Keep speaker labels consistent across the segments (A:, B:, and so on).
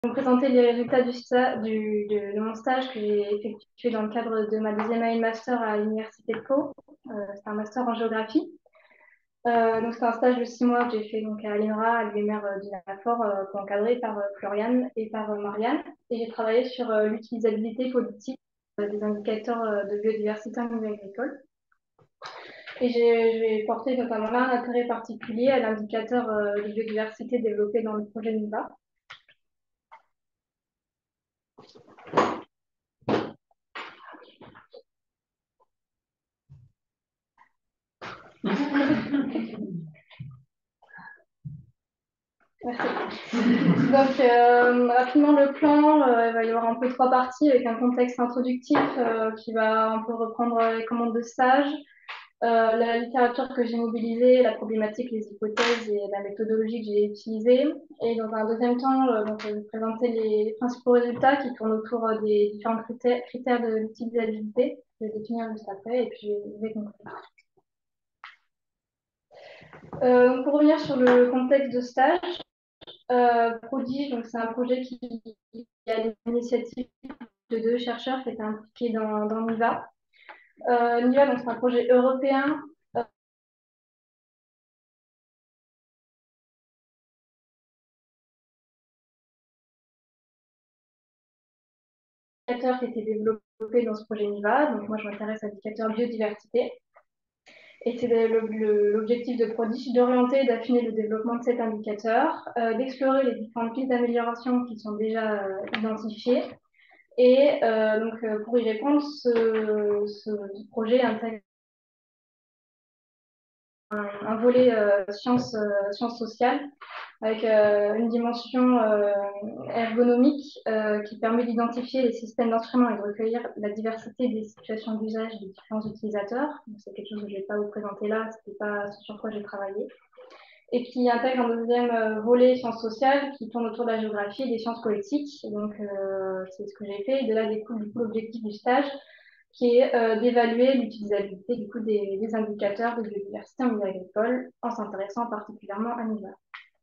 A: vais vous présenter les résultats de mon stage que j'ai effectué dans le cadre de ma deuxième année de master à l'université de Pau. C'est un master en géographie. Donc c'est un stage de 6 mois que j'ai fait donc à l'INRA, à l'UMR d'Inafor, encadré par Floriane et par Marianne. Et j'ai travaillé sur l'utilisabilité politique des indicateurs de biodiversité en milieu agricole. Et j'ai porté notamment là un intérêt particulier à l'indicateur de biodiversité développé dans le projet NIVA. Merci. Donc, rapidement, le plan, il va y avoir un peu 3 parties avec un contexte introductif qui va un peu reprendre les commandes de stage, la littérature que j'ai mobilisée, la problématique, les hypothèses et la méthodologie que j'ai utilisée. Et dans un deuxième temps, donc, je vais vous présenter les principaux résultats qui tournent autour des différents critères de l'utilisabilité. Je vais définir juste après et puis je vais conclure. Pour revenir sur le contexte de stage, Prodige, donc c'est un projet qui a l'initiative de 2 chercheurs qui étaient impliqués dans NIVA. NIVA, donc c'est un projet européen qui était développé dans ce projet NIVA. Donc moi, je m'intéresse à l'indicateur biodiversité. Et c'est l'objectif de Prodige d'orienter et d'affiner le développement de cet indicateur, d'explorer les différentes pistes d'amélioration qui sont déjà identifiées. Et pour y répondre, ce projet intègre un volet sciences sociales avec une dimension ergonomique qui permet d'identifier les systèmes d'instruments et de recueillir la diversité des situations d'usage des différents utilisateurs. C'est quelque chose que je ne vais pas vous présenter là, ce n'était pas ce sur quoi j'ai travaillé. Et qui intègre un deuxième volet sciences sociales qui tourne autour de la géographie et des sciences politiques. Et donc, c'est ce que j'ai fait. Et de là découle du coup l'objectif du stage qui est d'évaluer l'utilisabilité du coup des indicateurs de biodiversité en milieu agricole en s'intéressant particulièrement à l'hiver.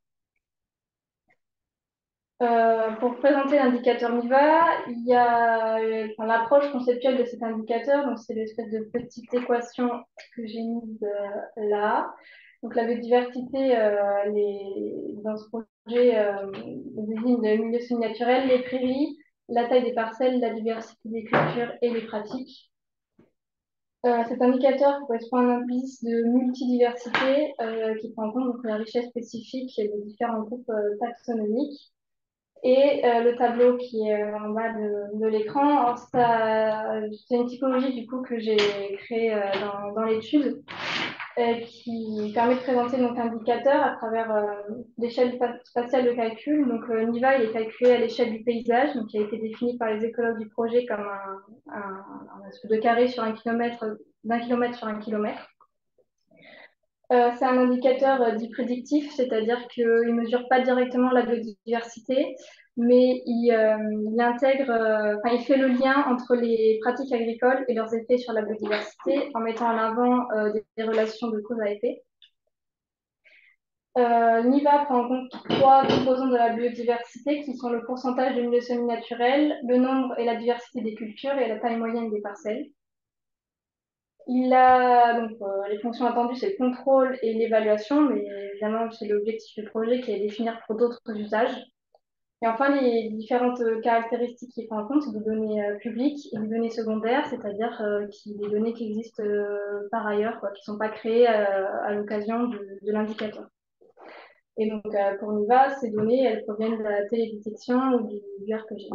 A: Pour présenter l'indicateur MIVA, il y a l'approche conceptuelle de cet indicateur. Donc, c'est l'espèce de petite équation que j'ai mise là. Donc, la biodiversité, dans ce projet, désigne le milieu semi-naturel, les prairies, la taille des parcelles, la diversité des cultures et les pratiques. Cet indicateur correspond à un indice de multidiversité qui prend en compte donc, la richesse spécifique des différents groupes taxonomiques. Et le tableau qui est en bas de l'écran, c'est une typologie du coup que j'ai créée dans l'étude qui permet de présenter donc indicateur à travers l'échelle spatiale de calcul. Donc NIVA il est calculé à l'échelle du paysage, donc qui a été défini par les écologues du projet comme un espèce de carré sur d'un kilomètre sur 1 kilomètre. C'est un indicateur dit prédictif, c'est-à-dire qu'il ne mesure pas directement la biodiversité, mais il intègre, il fait le lien entre les pratiques agricoles et leurs effets sur la biodiversité en mettant en avant des relations de cause à effet. NIVA prend en compte 3 composants de la biodiversité qui sont le pourcentage de milieux semi-naturels, le nombre et la diversité des cultures et la taille moyenne des parcelles. Il a donc les fonctions attendues, c'est le contrôle et l'évaluation, mais évidemment, c'est l'objectif du projet qui est à définir pour d'autres usages. Et enfin, les différentes caractéristiques qu'il prend en compte, c'est des données publiques et des données secondaires, c'est-à-dire des données qui existent par ailleurs, qui ne sont pas créées à l'occasion de l'indicateur. Et donc, pour NIVA, ces données, elles proviennent de la télédétection ou du RPG.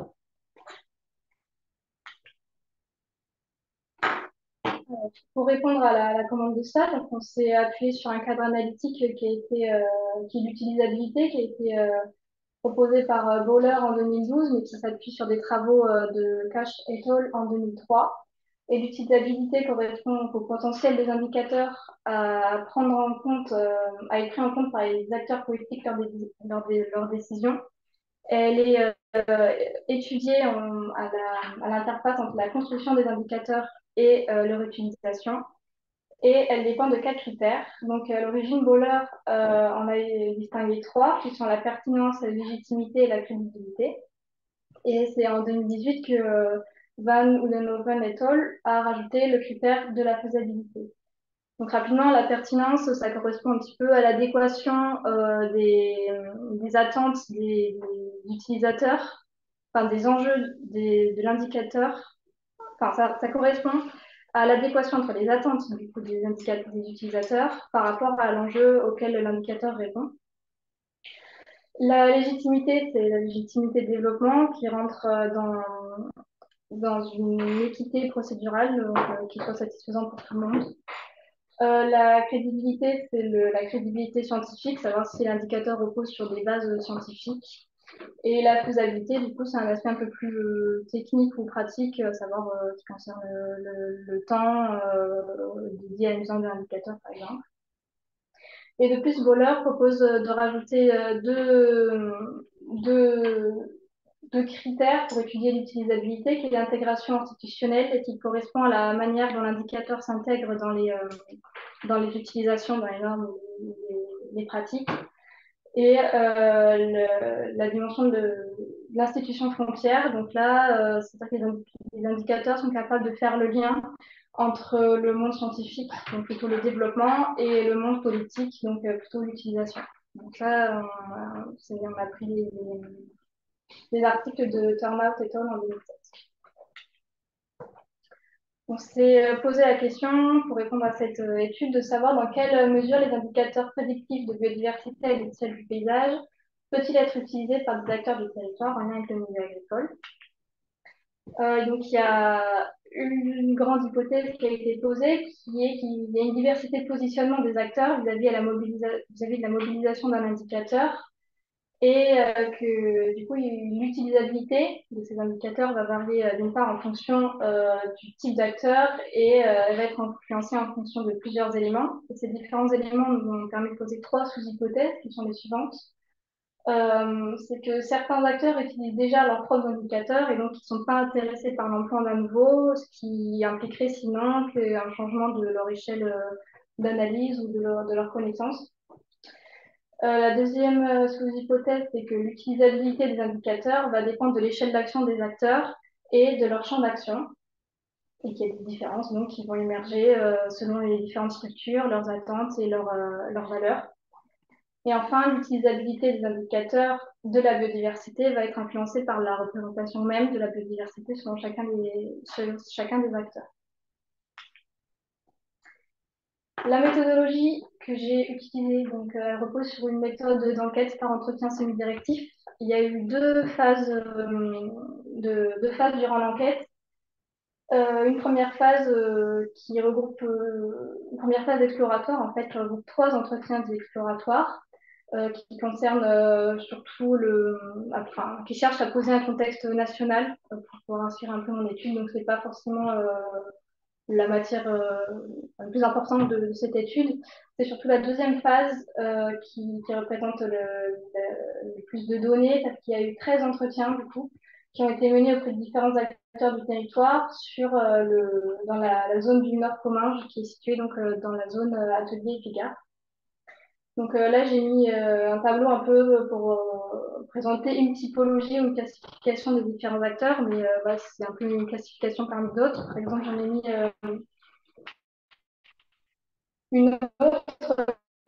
A: Pour répondre à la commande de stage, on s'est appuyé sur un cadre analytique qui est l'utilisabilité, qui a été proposé par Bowler en 2012, mais qui s'appuie sur des travaux de Cash et al. En 2003. Et l'utilisabilité correspond au potentiel des indicateurs à prendre en compte, à être pris en compte par les acteurs politiques lors de leurs décisions. Elle est étudiée à l'interface entre la construction des indicateurs et leur utilisation. Et elle dépend de 4 critères. Donc, à l'origine, Bowler en a distingué 3, qui sont la pertinence, la légitimité et la crédibilité. Et c'est en 2018 que Van Oudenhoven et al. A rajouté le critère de la faisabilité. Donc rapidement, la pertinence, ça correspond un petit peu à l'adéquation des attentes des utilisateurs, enfin des enjeux de l'indicateur. Enfin, ça correspond à l'adéquation entre les attentes du coup, des utilisateurs par rapport à l'enjeu auquel l'indicateur répond. La légitimité, c'est la légitimité de développement qui rentre dans une équité procédurale qui soit satisfaisante pour tout le monde. La crédibilité, c'est la crédibilité scientifique, savoir si l'indicateur repose sur des bases scientifiques. Et la faisabilité, du coup, c'est un aspect un peu plus technique ou pratique, savoir ce qui concerne le temps dédié à une mise en d'indicateur, par exemple. Et de plus, Boller propose de rajouter deux critères pour étudier l'utilisabilité, qui est l'intégration institutionnelle et qui correspond à la manière dont l'indicateur s'intègre dans les utilisations, dans les normes, les pratiques, et la dimension de l'institution frontière. Donc là, c'est-à-dire que les indicateurs sont capables de faire le lien entre le monde scientifique, donc plutôt le développement, et le monde politique, donc plutôt l'utilisation. Donc ça, on a pris les articles de Turnout et al. En 2007. On s'est posé la question, pour répondre à cette étude, de savoir dans quelle mesure les indicateurs prédictifs de biodiversité à l'échelle du paysage peut-il être utilisé par des acteurs du territoire en lien avec le milieu agricole. Donc, il y a une grande hypothèse qui a été posée, qui est qu'il y a une diversité de positionnement des acteurs vis-à-vis de la mobilisation d'un indicateur, et que du coup l'utilisabilité de ces indicateurs va varier d'une part en fonction du type d'acteur et elle va être influencée en fonction de plusieurs éléments. Et ces différents éléments nous ont permis de poser trois sous-hypothèses qui sont les suivantes. C'est que certains acteurs utilisent déjà leurs propres indicateurs et donc ils ne sont pas intéressés par l'emploi d'un nouveau, ce qui impliquerait sinon un changement de leur échelle d'analyse ou de leur connaissance. La deuxième sous-hypothèse, c'est que l'utilisabilité des indicateurs va dépendre de l'échelle d'action des acteurs et de leur champ d'action, et qu'il y a des différences donc, qui vont émerger selon les différentes structures, leurs attentes et leurs valeurs. Et enfin, l'utilisabilité des indicateurs de la biodiversité va être influencée par la représentation même de la biodiversité selon chacun des acteurs. La méthodologie que j'ai utilisée donc, repose sur une méthode d'enquête par entretien semi-directif. Il y a eu deux phases durant l'enquête. Une première phase qui regroupe une première phase exploratoire, en fait, qui regroupe trois entretiens exploratoires qui concernent surtout qui cherchent à poser un contexte national pour pouvoir inspirer un peu mon étude. Donc, c'est pas forcément la matière la plus importante de cette étude. C'est surtout la deuxième phase qui représente le plus de données, parce qu'il y a eu 13 entretiens, du coup, qui ont été menés auprès de différents acteurs du territoire dans la zone du Nord Comminges, qui est située donc, dans la zone Atelier et Pigard. Donc là, j'ai mis un tableau un peu pour présenter une typologie ou une classification des différents acteurs, mais c'est un peu une classification parmi d'autres. Par exemple, j'en ai mis une autre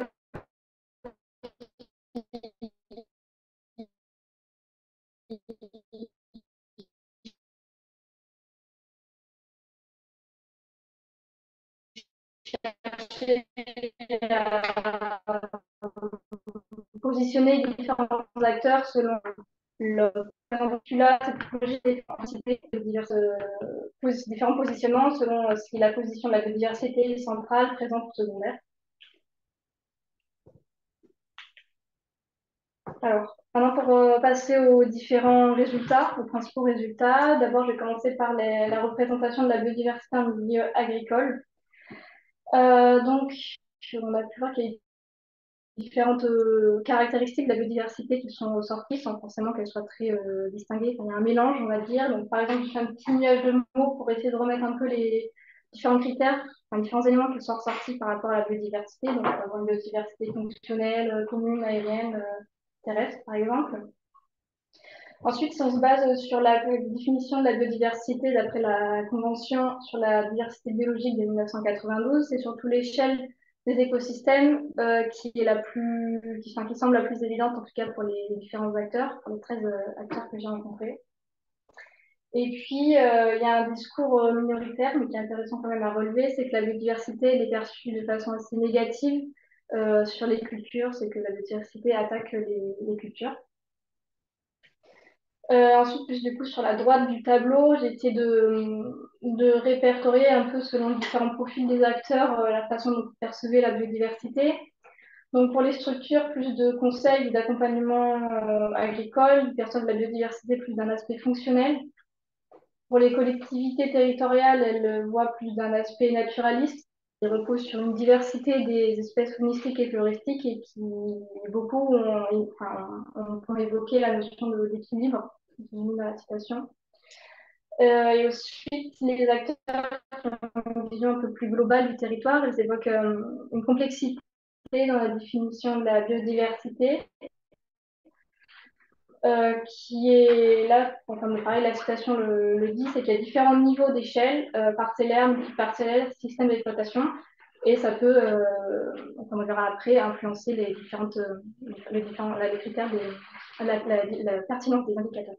A: positionner les différents acteurs selon leur. Là, cette typologie différents positionnements selon si la position de la biodiversité est centrale, présente ou secondaire. Alors, maintenant pour passer aux différents résultats, aux principaux résultats, d'abord je vais commencer par la représentation de la biodiversité en milieu agricole. Donc, on a pu voir qu'il y a différentes caractéristiques de la biodiversité qui sont ressorties sans forcément qu'elles soient très distinguées. Enfin, il y a un mélange, on va dire. Donc, par exemple, je fais un petit nuage de mots pour essayer de remettre un peu les différents critères, enfin, différents éléments qui sont ressortis par rapport à la biodiversité. Donc, on va avoir une biodiversité fonctionnelle, commune, aérienne, terrestre, par exemple. Ensuite, si on se base sur la définition de la biodiversité d'après la Convention sur la diversité biologique de 1992, c'est surtout l'échelle des écosystèmes qui est qui semble la plus évidente, en tout cas pour les différents acteurs, pour les 13 acteurs que j'ai rencontrés. Et puis, il y a un discours minoritaire, mais qui est intéressant quand même à relever, c'est que la biodiversité elle est perçue de façon assez négative sur les cultures, c'est que la biodiversité attaque les cultures. Ensuite, plus du coup, sur la droite du tableau, j'ai essayé de répertorier un peu selon différents profils des acteurs la façon dont ils percevaient la biodiversité. Donc, pour les structures, plus de conseils et d'accompagnement agricole, ils perçoivent la biodiversité plus d'un aspect fonctionnel. Pour les collectivités territoriales, elles voient plus d'un aspect naturaliste. Ils reposent sur une diversité des espèces faunistiques et floristiques et qui, beaucoup ont évoqué la notion d'équilibre, dans la citation. Et ensuite, les acteurs qui ont une vision un peu plus globale du territoire, ils évoquent une complexité dans la définition de la biodiversité qui est là, comme pareil, la citation le dit, c'est qu'il y a différents niveaux d'échelle, parcellaire, multiparcellaire, système d'exploitation, et ça peut, comme on verra après, influencer les critères, la pertinence des indicateurs.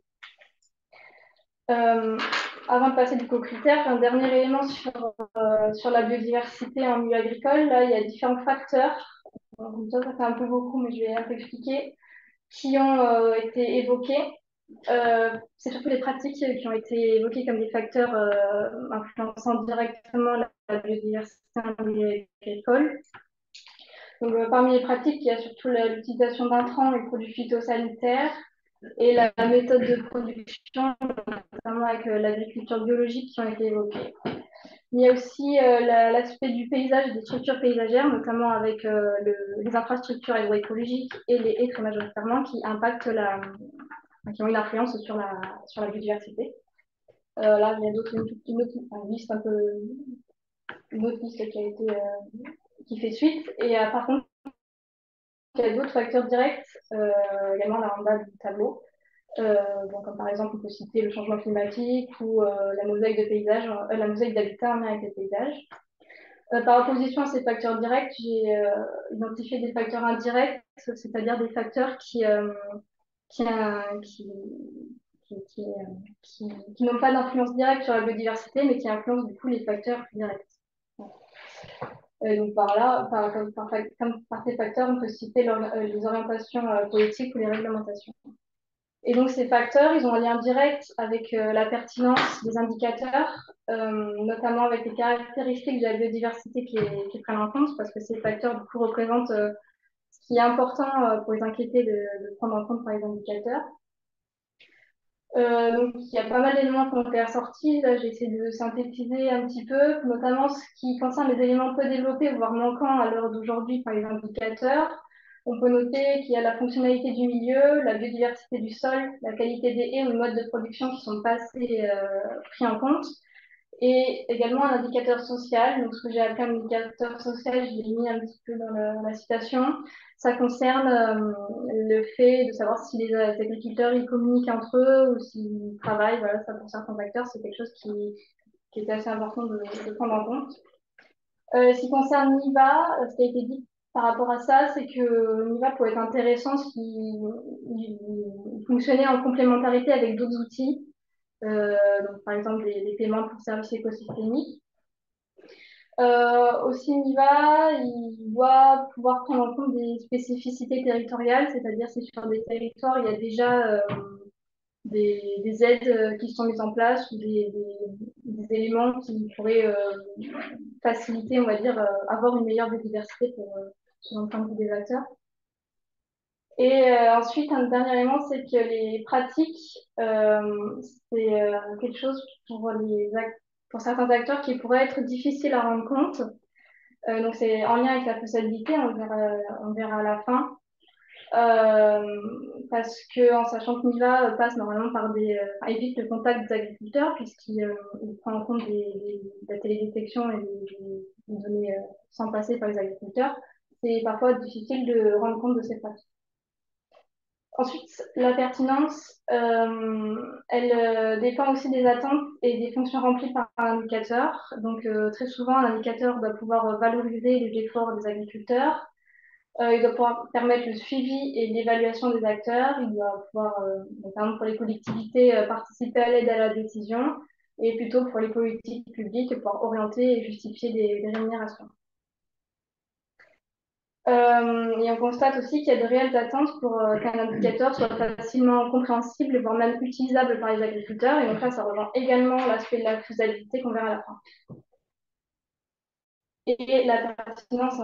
A: Avant de passer du coup aux critères, un dernier élément sur la biodiversité en milieu agricole, là, il y a différents facteurs. Donc, ça fait un peu beaucoup, mais je vais un peu expliquer, qui ont été évoqués. C'est surtout les pratiques qui ont été évoquées comme des facteurs influençant directement la biodiversité en milieu agricole. Donc, parmi les pratiques, il y a surtout l'utilisation d'intrants et de produits phytosanitaires et la méthode de production, notamment avec l'agriculture biologique, qui ont été évoquées. Il y a aussi l'aspect du paysage et des structures paysagères, notamment avec les infrastructures agroécologiques et les haies très majoritairement, qui impactent qui ont une influence sur la biodiversité. Là, il y a une autre liste qui a été qui fait suite. Et par contre, il y a d'autres facteurs directs également là en bas du tableau. Donc, comme par exemple, on peut citer le changement climatique ou la mosaïque de paysages, la mosaïque d'habitat en lien avec les paysages. Par opposition à ces facteurs directs, j'ai identifié des facteurs indirects, c'est-à-dire des facteurs qui, qui, qui n'ont pas d'influence directe sur la biodiversité, mais qui influencent du coup les facteurs directs. Donc par là, par ces facteurs, on peut citer les orientations politiques ou les réglementations. Et donc ces facteurs, ils ont un lien direct avec la pertinence des indicateurs, notamment avec les caractéristiques de la biodiversité qui prennent en compte, parce que ces facteurs du coup représentent ce qui est important pour les inquiéter de prendre en compte par les indicateurs. Donc, il y a pas mal d'éléments qui ont été ressortis. Là, j'ai essayé de synthétiser un petit peu, notamment ce qui concerne les éléments peu développés, voire manquants à l'heure d'aujourd'hui par les indicateurs. On peut noter qu'il y a la fonctionnalité du milieu, la biodiversité du sol, la qualité des haies ou le mode de production qui sont pas assez pris en compte. Et également un indicateur social. Donc, ce que j'ai appelé un indicateur social, je l'ai mis un petit peu dans la citation. Ça concerne le fait de savoir si les agriculteurs ils communiquent entre eux ou s'ils travaillent. Voilà, ça pour certains acteurs, c'est quelque chose qui était assez important de prendre en compte. Ce qui concerne NIVA, ce qui a été dit par rapport à ça, c'est que NIVA pourrait être intéressant s'il fonctionnait en complémentarité avec d'autres outils. Donc, par exemple des paiements pour services écosystémiques. Aussi, NIVA, il doit pouvoir prendre en compte des spécificités territoriales, c'est-à-dire si sur des territoires, il y a déjà des aides qui sont mises en place ou des éléments qui pourraient faciliter, on va dire, avoir une meilleure biodiversité selon le point de vue des acteurs. Et ensuite, un dernier élément, c'est que les pratiques, c'est quelque chose pour certains acteurs qui pourrait être difficile à rendre compte. Donc, c'est en lien avec la faisabilité, on verra à la fin. Parce que en sachant que NIVA passe normalement évite le contact des agriculteurs, puisqu'il prend en compte de la télédétection et des données sans passer par les agriculteurs, c'est parfois difficile de rendre compte de ces pratiques. Ensuite, la pertinence, elle dépend aussi des attentes et des fonctions remplies par un indicateur. Donc, très souvent, un indicateur doit pouvoir valoriser les efforts des agriculteurs. Il doit pouvoir permettre le suivi et l'évaluation des acteurs. Il doit pouvoir, notamment pour les collectivités, participer à l'aide à la décision et plutôt pour les politiques publiques, pouvoir orienter et justifier des rémunérations. Et on constate aussi qu'il y a de réelles attentes pour qu'un indicateur soit facilement compréhensible, voire même utilisable par les agriculteurs. Et donc là, ça rejoint également l'aspect de la faisabilité qu'on verra à la fin. Et la pertinence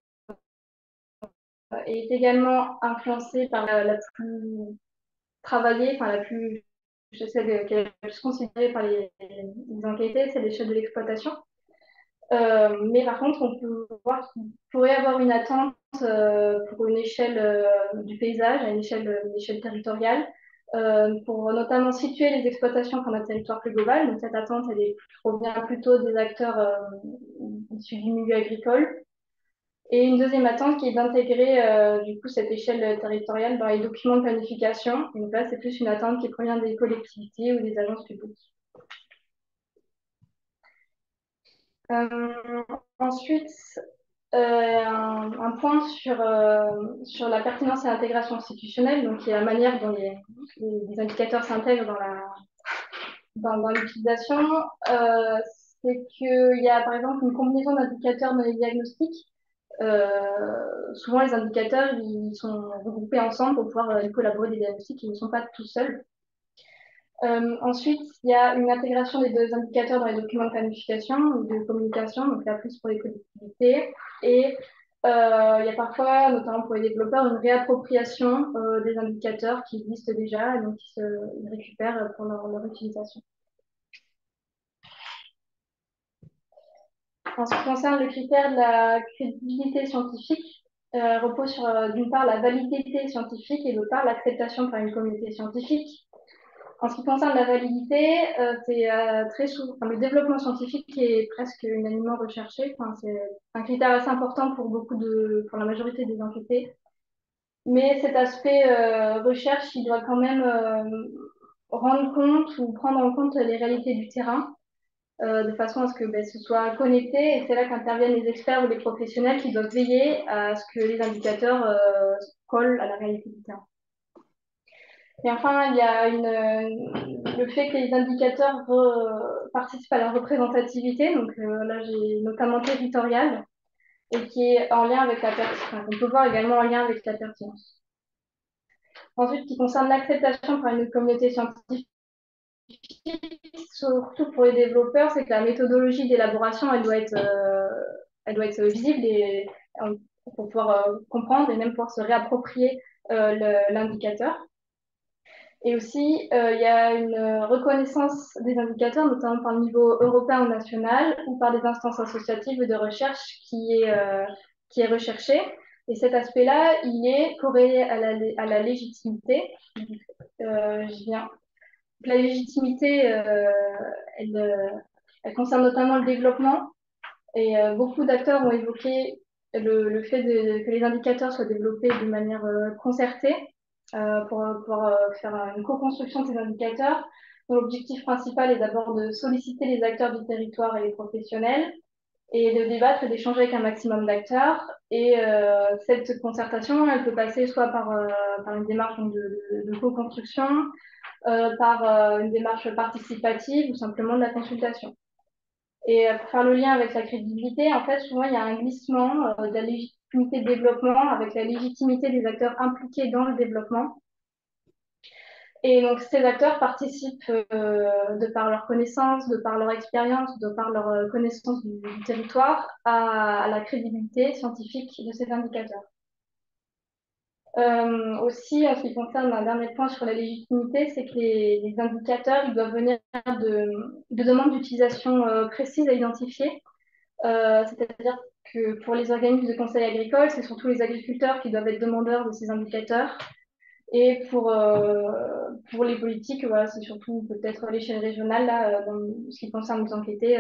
A: est également influencée par la plus travaillée, enfin la plus, je sais, qui est la plus considérée par les enquêtés, c'est l'échelle de l'exploitation. Mais par contre, on peut voir qu'il pourrait y avoir une attente pour une échelle du paysage, à une échelle territoriale, pour notamment situer les exploitations comme un territoire plus global. Donc cette attente, provient plutôt des acteurs issus du milieu agricole. Et une deuxième attente qui est d'intégrer du coup cette échelle territoriale dans les documents de planification. Et donc là, c'est plus une attente qui provient des collectivités ou des agences publiques. Ensuite, un point sur la pertinence et l'intégration institutionnelle, donc qui est la manière dont les indicateurs s'intègrent dans l'utilisation. C'est qu'il y a par exemple une combinaison d'indicateurs dans les diagnostics. Souvent, les indicateurs ils sont regroupés ensemble pour pouvoir collaborer des diagnostics, ils ne sont pas tout seuls. Ensuite, il y a une intégration des deux indicateurs dans les documents de planification ou de communication, donc là plus pour les collectivités. Et il y a parfois, notamment pour les développeurs, une réappropriation des indicateurs qui existent déjà et donc ils récupèrent pour leur utilisation. En ce qui concerne le critère de la crédibilité scientifique, repose sur d'une part la validité scientifique et d'autre part l'acceptation par une communauté scientifique. En ce qui concerne la validité, c'est très souvent le développement scientifique qui est presque unanimement recherché. Enfin, c'est un critère assez important pour la majorité des enquêtés. Mais cet aspect recherche, il doit quand même rendre compte ou prendre en compte les réalités du terrain, de façon à ce que ce soit connecté. Et c'est là qu'interviennent les experts ou les professionnels qui doivent veiller à ce que les indicateurs collent à la réalité du terrain. Et enfin, il y a le fait que les indicateurs participent à la représentativité, donc là j'ai notamment territoriale, et qui est en lien avec la pertinence, enfin, qu'on peut voir également en lien avec la pertinence. Ensuite, qui concerne l'acceptation par une communauté scientifique, surtout pour les développeurs, c'est que la méthodologie d'élaboration, elle doit être visible et pour pouvoir comprendre et même pouvoir se réapproprier l'indicateur. Et aussi, il y a une reconnaissance des indicateurs, notamment par le niveau européen ou national, ou par des instances associatives de recherche qui est recherché. Et cet aspect-là, il est corrélé à la légitimité. Je viens. La légitimité, elle concerne notamment le développement. Et beaucoup d'acteurs ont évoqué le fait que les indicateurs soient développés de manière concertée pour pouvoir faire une co-construction de ces indicateurs. L'objectif principal est d'abord de solliciter les acteurs du territoire et les professionnels et de débattre et d'échanger avec un maximum d'acteurs. Et cette concertation, elle peut passer soit par une démarche de co-construction, par une démarche participative ou simplement de la consultation. Et pour faire le lien avec la crédibilité, en fait, souvent, il y a un glissement de la légitimité de développement avec la légitimité des acteurs impliqués dans le développement. Et donc, ces acteurs participent de par leur connaissance, de par leur expérience, de par leur connaissance du territoire à la crédibilité scientifique de ces indicateurs. Aussi, en ce qui concerne un dernier point sur la légitimité, c'est que les indicateurs ils doivent venir de demandes d'utilisation précises à identifier. C'est-à-dire que pour les organismes de conseil agricole, c'est surtout les agriculteurs qui doivent être demandeurs de ces indicateurs. Et pour les politiques, voilà, c'est surtout peut-être à l'échelle régionale, là, dans ce qui concerne les enquêtés,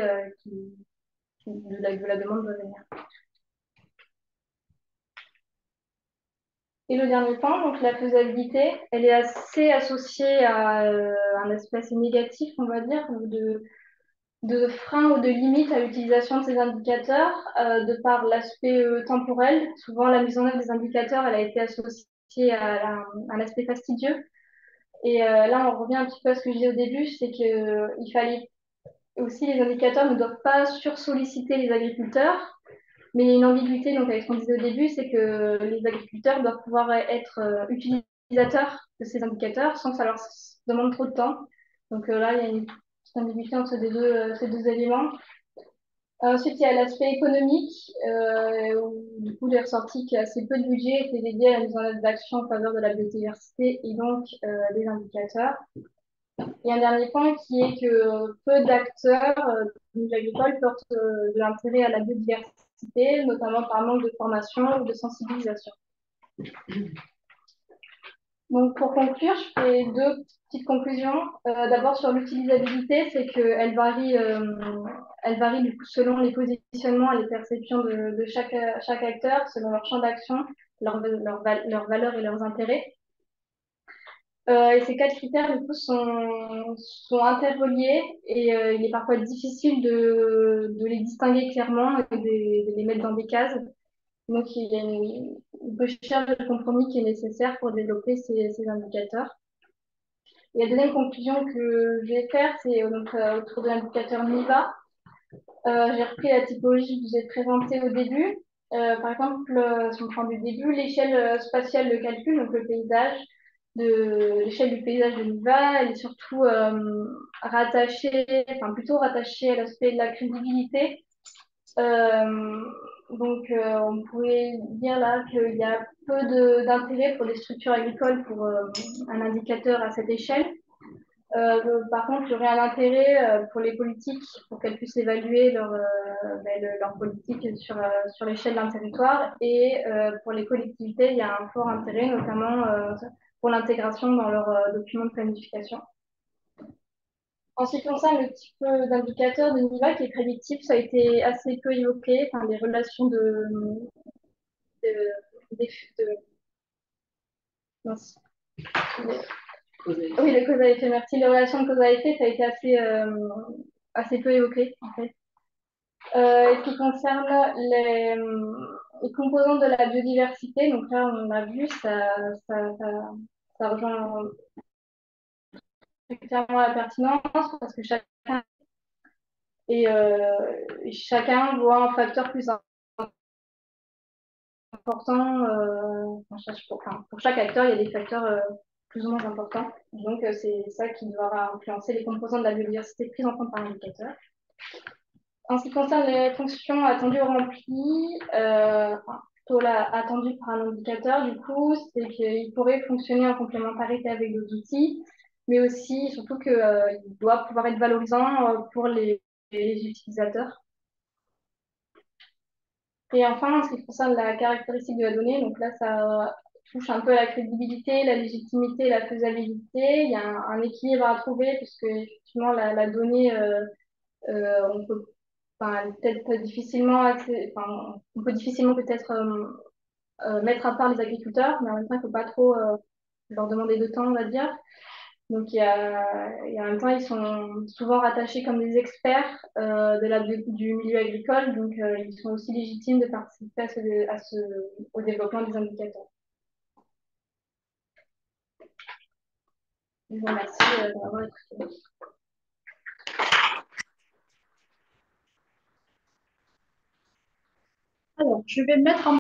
A: de la demande doit venir. Et le dernier point, donc la faisabilité, elle est assez associée à un aspect assez négatif, on va dire, de frein ou de limite à l'utilisation de ces indicateurs, de par l'aspect temporel. Souvent, la mise en œuvre des indicateurs, elle a été associée à un aspect fastidieux. Et là, on revient un petit peu à ce que je disais au début, c'est qu'il fallait aussi, les indicateurs ne doivent pas sursolliciter les agriculteurs, mais il y a une ambiguïté, donc avec ce qu'on disait au début, c'est que les agriculteurs doivent pouvoir être utilisateurs de ces indicateurs sans que ça leur demande trop de temps. Donc là, il y a une petite ambiguïté entre ces deux éléments. Ensuite, il y a l'aspect économique, où du coup, il est ressorti qu'assez peu de budget était dédié à la mise en œuvre d'actions en faveur de la biodiversité et donc des indicateurs. Et un dernier point qui est que peu d'acteurs du milieu agricole portent de l'intérêt à la biodiversité, notamment par manque de formation ou de sensibilisation. Donc pour conclure, je fais deux petites conclusions. D'abord sur l'utilisabilité, c'est qu'elle elle varie du coup selon les positionnements et les perceptions de chaque acteur, selon leur champ d'action, leurs valeurs et leurs intérêts. Et ces quatre critères, du coup, sont interreliés et il est parfois difficile de les distinguer clairement et de les mettre dans des cases. Donc, il y a une recherche de compromis qui est nécessaire pour développer ces indicateurs. Et la deuxième conclusion que je vais faire, c'est autour de l'indicateur NIVA. J'ai repris la typologie que je vous ai présentée au début. Par exemple, si on prend du début, l'échelle spatiale de calcul, donc le paysage, l'échelle du paysage de NIVA, elle est surtout rattachée, enfin plutôt rattachée à l'aspect de la crédibilité. On pourrait dire là qu'il y a peu d'intérêt pour les structures agricoles pour un indicateur à cette échelle. Par contre, il y aurait un intérêt pour les politiques pour qu'elles puissent évaluer leur politique sur l'échelle d'un territoire. Et pour les collectivités, il y a un fort intérêt, notamment pour l'intégration dans leurs documents de planification. En ce qui concerne le type d'indicateur de NIVA qui est prédictif, ça a été assez peu évoqué, enfin, les relations de, de, de mince, oui, les causes à effet, merci. Les relations de cause à effet, ça a été assez peu évoqué, en fait. Et ce qui concerne les composants de la biodiversité, donc là, on a vu, ça rejoint clairement la pertinence parce que chacun voit un facteur plus important. Pour chaque acteur, il y a des facteurs plus ou moins importants. Donc, c'est ça qui doit influencer les composants de la biodiversité pris en compte par l'indicateur. En ce qui concerne les fonctions attendues ou remplies, plutôt attendues par un indicateur, du coup, c'est qu'il pourrait fonctionner en complémentarité avec d'autres outils, mais aussi, surtout qu'il doit pouvoir être valorisant pour les utilisateurs. Et enfin, en ce qui concerne la caractéristique de la donnée, donc là, ça touche un peu à la crédibilité, la légitimité et la faisabilité. Il y a un équilibre à trouver, puisque effectivement, la donnée, on peut peut-être difficilement on peut difficilement peut-être mettre à part les agriculteurs, mais en même temps, il ne faut pas trop leur demander de temps, on va dire. Donc, en même temps, ils sont souvent rattachés comme des experts du milieu agricole, donc ils sont aussi légitimes de participer au développement des indicateurs. Je vous remercie d'avoir écouté.
B: Alors, je vais mettre en